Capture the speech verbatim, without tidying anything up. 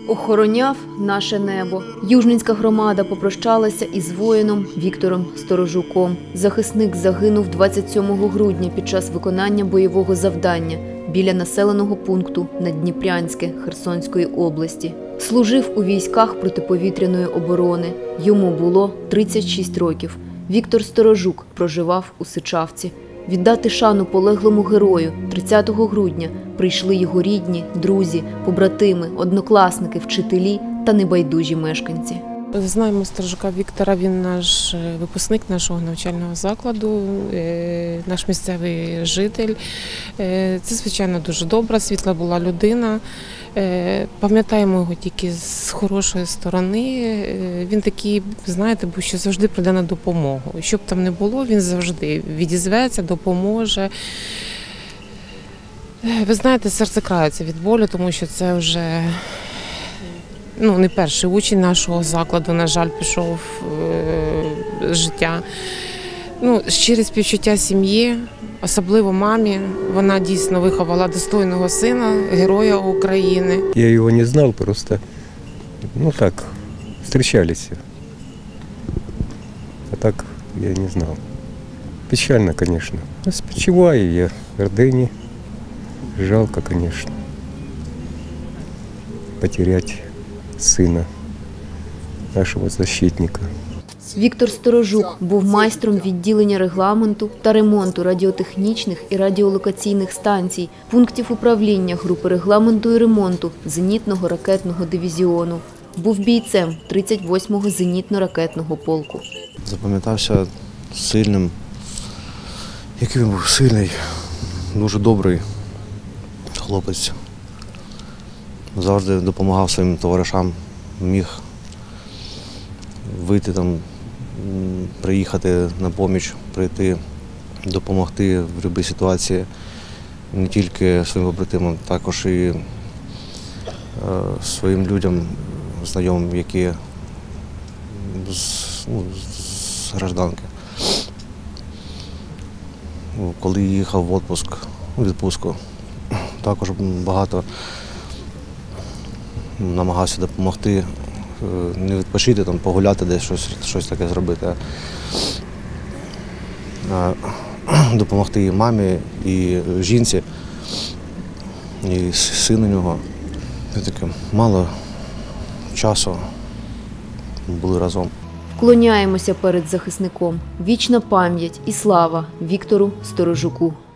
Охороняв наше небо. Южненська громада попрощалася із воїном Віктором Сторожуком. Захисник загинув двадцять сьомого грудня під час виконання бойового завдання біля населеного пункту Наддніпрянське Херсонської області. Служив у військах протиповітряної оборони. Йому було тридцять шість років. Віктор Сторожук проживав у Сичавці. Віддати шану полеглому герою тридцятого грудня прийшли його рідні, друзі, побратими, однокласники, вчителі та небайдужі мешканці. Знаємо Сторожука Віктора, він наш випускник нашого навчального закладу, наш місцевий житель. Це, звичайно, дуже добра, світла була людина. Пам'ятаємо його тільки з хорошої сторони. Він такий, знаєте, був, що завжди прийде на допомогу. Що б там не було, він завжди відізветься, допоможе. Ви знаєте, серце крається від болю, тому що це вже ну, не перший учень нашого закладу, на жаль, пішов з життя. Ну, щире співчуття сім'ї, особливо мамі. Вона дійсно виховала достойного сина, героя України. Я його не знав, просто, ну так, зустрічалися. А так я не знав. Печально, звісно. Спочиваю я в родині. Жалко, звісно, потерять сина, нашого защитника. Віктор Сторожук був майстром відділення регламенту та ремонту радіотехнічних і радіолокаційних станцій, пунктів управління групи регламенту і ремонту зенітного ракетного дивізіону. Був бійцем тридцять восьмого зенітно-ракетного полку. Запам'ятався сильним, який він був сильний, дуже добрий хлопець. Завжди допомагав своїм товаришам, міг вийти там, приїхати на поміч, прийти, допомогти в будь-якій ситуації, не тільки своїм побратимам, також і е, своїм людям, знайомим, які з, ну, з гражданки. Коли їхав в відпуск, у відпустку, також багато намагався допомогти, не відпочити, там, погуляти десь, щось, щось таке зробити, а допомогти і мамі, і жінці, і сину нього. Таке мало часу були разом. Вклоняємося перед захисником. Вічна пам'ять і слава Віктору Сторожуку.